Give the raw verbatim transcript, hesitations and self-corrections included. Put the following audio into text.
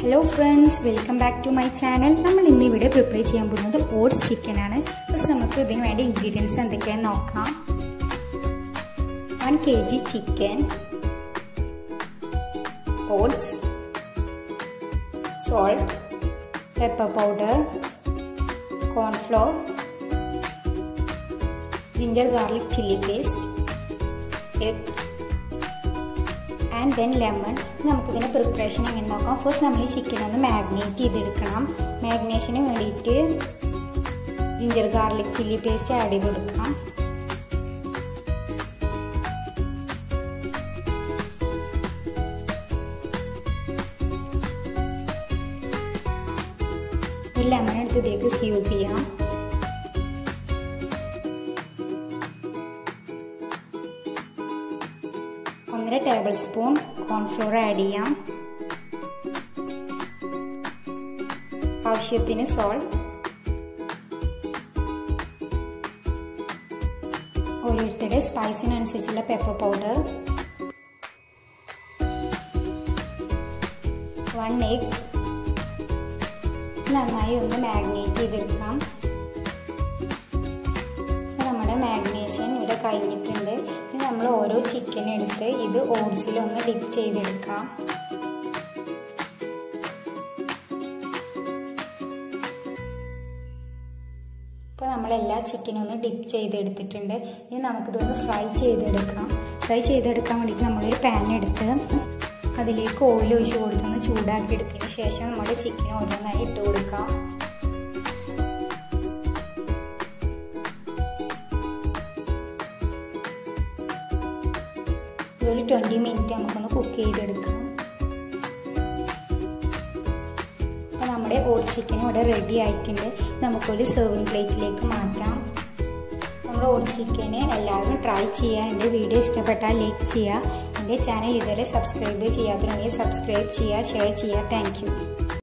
Hello friends, welcome back to my channel. നമ്മൾ ഇന്ന് ഇവിടെ പ്രിപ്പയർ ചെയ്യാൻ പോകുന്നത് ഓട്സ് ചിക്കൻ ആണ്. ഫസ്റ്റ് നമുക്ക് ഇതിന് വേണ്ട ഇൻഗ്രീഡിയൻസ് എന്തൊക്കെയാണെന്ന് നോക്കാം. one kilogram chicken, oats, salt, pepper powder, corn flour, ginger garlic chili paste, egg and then lemon. നമുക്ക് ഇതിന്റെ പ്രിപ്പറേഷൻ എങ്ങനെ നോക്കാം. ഫസ്റ്റ് നമ്മൾ ഈ ചിക്കൻ ഒന്ന് മാഗ്നേറ്റ് ചെയ്തെടുക്കണം. മാഗ്നേഷന് വേണ്ടിയിട്ട് ginger garlic chilli paste add ചെയ്ത് കൊടുക്കാം. ഒരു ലെമൺ എടുത്ത് ഇതിലേക്ക് സ്ക്യൂസ് ചെയ്യാം. ഒന്നര ടേബിൾ സ്പൂൺ കോൺഫ്ലോർ ആഡ് ചെയ്യാം. ആവശ്യത്തിന് സോൾട്ട്, ഓരോരുത്തരുടെ സ്പൈസിനനുസരിച്ചുള്ള പെപ്പർ പൗഡർ, വൺ എഗ്. നന്നായി ഒന്ന് മാഗ്നേറ്റ് ചെയ്തെടുക്കാം. നമ്മുടെ മാഗ്നേഷൻ ഇവിടെ കഴിഞ്ഞിട്ടുണ്ട്. ഇനി നമ്മൾ ഓരോ ചിക്കൻ എടുത്ത് ഇത് ഓട്സിലൊന്ന് ഡിപ്പ് ചെയ്തെടുക്കാം. ഇപ്പോൾ നമ്മളെല്ലാ ചിക്കനും ഒന്ന് ഡിപ്പ് ചെയ്തെടുത്തിട്ടുണ്ട്. ഇനി നമുക്കിതൊന്ന് ഫ്രൈ ചെയ്തെടുക്കാം. ഫ്രൈ ചെയ്തെടുക്കാൻ വേണ്ടിയിട്ട് നമ്മളൊരു പാൻ എടുത്ത് അതിലേക്ക് ഓയിൽ ഒഴിച്ച് കൊടുത്തൊന്ന് ചൂടാക്കി എടുത്തതിന് ശേഷം നമ്മുടെ ചിക്കൻ ഓരോന്നായി ഇട്ട് കൊടുക്കാം. ഒരു ട്വൻറ്റി മിനിറ്റ് നമുക്കൊന്ന് കുക്ക് ചെയ്തെടുക്കാം. അപ്പോൾ നമ്മുടെ ഓട്സ് ചിക്കൻ ഇവിടെ റെഡി ആയിട്ടുണ്ട്. നമുക്കൊരു സെർവിങ് പ്ലേറ്റിലേക്ക് മാറ്റാം. നമ്മുടെ ഓട്സ് ചിക്കന് എല്ലാവരും ട്രൈ ചെയ്യുക. എൻ്റെ വീഡിയോ ഇഷ്ടപ്പെട്ടാൽ ലൈക്ക് ചെയ്യുക. എൻ്റെ ചാനൽ ഇതുവരെ സബ്സ്ക്രൈബ് ചെയ്യാത്തവരുണ്ടെങ്കിൽ സബ്സ്ക്രൈബ് ചെയ്യുക, ഷെയർ ചെയ്യുക. Thank U.